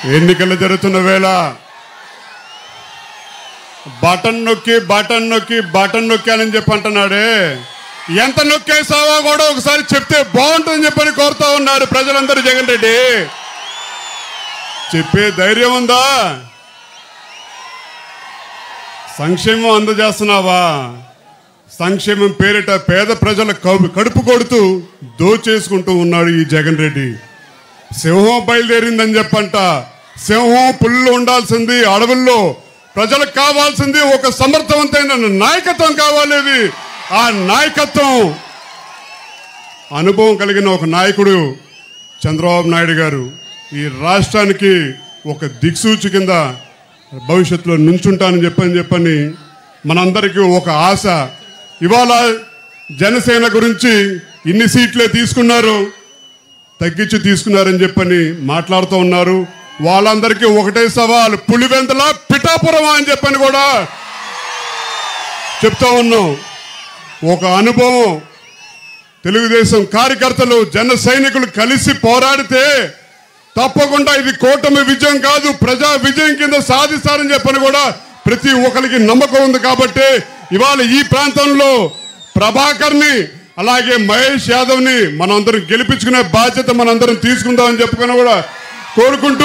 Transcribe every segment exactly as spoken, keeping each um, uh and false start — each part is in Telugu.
ఎన్నికలు జరుగుతున్న వేళ బటన్ నొక్కి బటన్ నొక్కి బటన్ నొక్కాలని చెప్పి అంటున్నాడే, ఎంత నొక్కేసావో కూడా ఒకసారి చెప్తే బాగుంటుందని చెప్పని కోరుతా ఉన్నారు ప్రజలందరూ. జగన్ రెడ్డి చెప్పే ధైర్యం ఉందా? సంక్షేమం అందజేస్తున్నావా? సంక్షేమం పేరిట పేద ప్రజల కడుపు కొడుతూ దోచేసుకుంటూ ఉన్నాడు ఈ జగన్ రెడ్డి. సింహం బయలుదేరిందని చెప్పంట. సింహం పుల్లు ఉండాల్సింది అడవుల్లో. ప్రజలకు కావాల్సింది ఒక సమర్థవంతమైన నాయకత్వం కావాలి. ఆ నాయకత్వం అనుభవం కలిగిన ఒక నాయకుడు చంద్రబాబు నాయుడు గారు ఈ రాష్ట్రానికి ఒక దిక్సూచి కింద భవిష్యత్తులో నుంచుంటానని చెప్పని చెప్పని మనందరికీ ఒక ఆశ. ఇవాళ జనసేన గురించి ఇన్ని సీట్లే తీసుకున్నారు, తగ్గించి తీసుకున్నారని చెప్పని మాట్లాడుతూ ఉన్నారు. వాళ్ళందరికీ ఒకటే సవాల్, పులివెందుల పిఠాపురం అని చెప్పని కూడా చెప్తా ఉన్నాం. ఒక అనుభవం, తెలుగుదేశం కార్యకర్తలు జన సైనికులు కలిసి పోరాడితే తప్పకుండా ఇది కూటమి విజయం కాదు, ప్రజా విజయం కింద సాధిస్తారని చెప్పని కూడా ప్రతి ఒక్కరికి నమ్మకం ఉంది. కాబట్టి ఇవాళ ఈ ప్రాంతంలో ప్రభాకర్ని అలాగే మహేష్ యాదవ్ని మనందరం గెలిపించుకునే బాధ్యత మనందరం తీసుకుందామని చెప్పుకొని కూడా కోరుకుంటూ,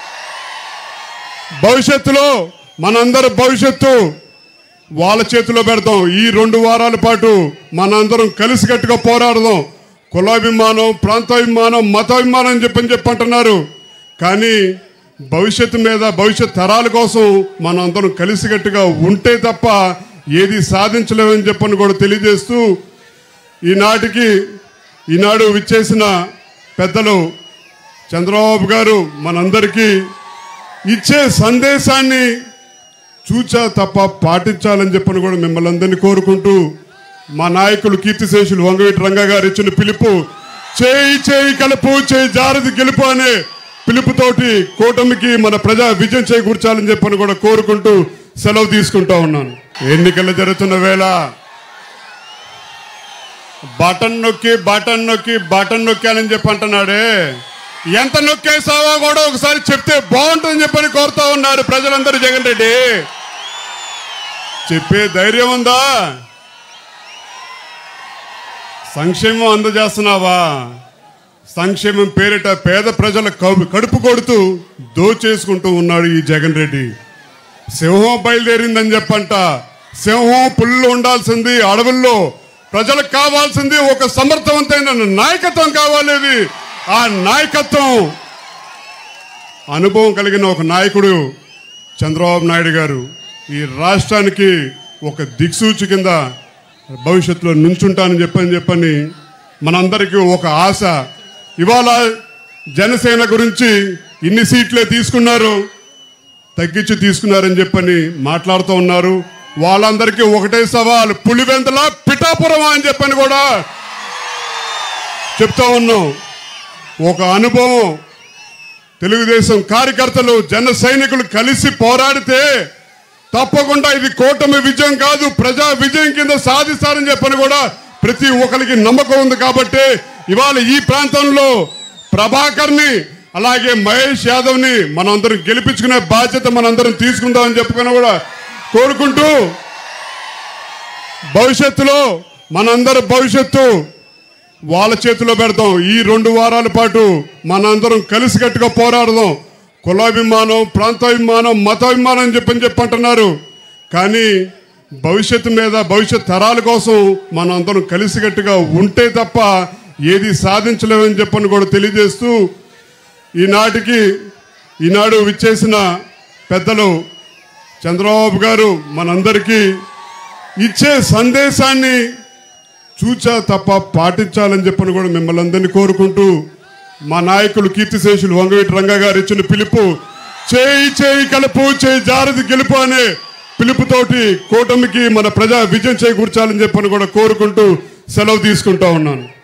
భవిష్యత్తులో మనందరం భవిష్యత్తు వాళ్ళ చేతిలో పెడతాం. ఈ రెండు వారాల పాటు మనందరం కలిసికట్టుగా పోరాడదాం. కులాభిమానం, ప్రాంతాభిమానం, మతాభిమానం అని చెప్పని చెప్పంటున్నారు. కానీ భవిష్యత్తు మీద, భవిష్యత్ తరాల కోసం మనం అందరం కలిసికట్టుగా ఉంటే తప్ప ఏది సాధించలేమని చెప్పని కూడా తెలియజేస్తూ, ఈనాటికి ఈనాడు విచ్చేసిన పెద్దలు చంద్రబాబు గారు మనందరికీ ఇచ్చే సందేశాన్ని చూచా తప్ప పాటించాలని చెప్పని కూడా మిమ్మల్ని అందరినీ కోరుకుంటూ, మా నాయకులు కీర్తిశేషులు వంగవీటి రంగా గారు ఇచ్చిన పిలుపు, చేయి చేయి కలుపు చేయి జారది గెలుపు అనే పిలుపుతోటి కూటమికి మన ప్రజా విజయం చేకూర్చాలని చెప్పని కూడా కోరుకుంటూ సెలవు తీసుకుంటా ఉన్నాను. ఎన్నికలు జరుగుతున్న వేళ బటన్ నొక్కి బటన్ నొక్కి బటన్ నొక్కాలని చెప్పి అంటున్నాడే, ఎంత నొక్కేసావో కూడా ఒకసారి చెప్తే బాగుంటుందని చెప్పని కోరుతా ఉన్నారు ప్రజలందరూ. జగన్ రెడ్డి చెప్పే ధైర్యం ఉందా? సంక్షేమం అందజేస్తున్నావా? సంక్షేమం పేరిట పేద ప్రజల కడుపు కొడుతూ దోచేసుకుంటూ ఉన్నాడు ఈ జగన్ రెడ్డి. సింహం బయలుదేరిందని చెప్పంట. సింహం పుల్లు ఉండాల్సింది అడవుల్లో. ప్రజలకు కావాల్సింది ఒక సమర్థవంతమైన నాయకత్వం కావాలి. ఆ నాయకత్వం అనుభవం కలిగిన ఒక నాయకుడు చంద్రబాబు నాయుడు గారు ఈ రాష్ట్రానికి ఒక దిక్సూచి కింద భవిష్యత్తులో నుంచుంటానని చెప్పని చెప్పని మనందరికీ ఒక ఆశ. ఇవాళ జనసేన గురించి ఇన్ని సీట్లే తీసుకున్నారు, తగ్గించి తీసుకున్నారని చెప్పని మాట్లాడుతూ ఉన్నారు. వాళ్ళందరికీ ఒకటే సవాల్, పులివెందుల పిఠాపురం అని చెప్పని కూడా చెప్తా ఉన్నాం. ఒక అనుభవం, తెలుగుదేశం కార్యకర్తలు జన సైనికులు కలిసి పోరాడితే తప్పకుండా ఇది కూటమి విజయం కాదు, ప్రజా విజయం కింద సాధిస్తారని చెప్పని కూడా ప్రతి ఒక్కరికి నమ్మకం ఉంది. కాబట్టి ఇవాళ ఈ ప్రాంతంలో ప్రభాకర్ని అలాగే మహేష్ యాదవ్ని మనందరం గెలిపించుకునే బాధ్యత మనందరం తీసుకుందామని చెప్పుకొని కూడా కోరుకుంటూ, భవిష్యత్తులో మనందరం భవిష్యత్తు వాళ్ళ చేతిలో పెడతాం. ఈ రెండు వారాల పాటు మనందరం కలిసికట్టుగా పోరాడదాం. కులాభిమానం, ప్రాంతాభిమానం, మతాభిమానం అని చెప్పని చెప్పంటున్నారు. కానీ భవిష్యత్తు మీద, భవిష్యత్ తరాల కోసం మనం అందరం కలిసికట్టుగా ఉంటే తప్ప ఏది సాధించలేమని చెప్పని కూడా తెలియజేస్తూ, ఈనాటికి ఈనాడు విచ్చేసిన పెద్దలు చంద్రబాబు గారు మనందరికీ ఇచ్చే సందేశాన్ని చూచా తప్ప పాటించాలని చెప్పని కూడా మిమ్మల్ని అందరినీ కోరుకుంటూ, మా నాయకులు కీర్తిశేషులు వంగవీటి రంగా గారు ఇచ్చిన పిలుపు, చేయి చేయి కలుపు చేయి జారది గెలుపు అనే పిలుపుతోటి కూటమికి మన ప్రజా విజయం చేకూర్చాలని చెప్పని కూడా కోరుకుంటూ సెలవు తీసుకుంటా ఉన్నాను.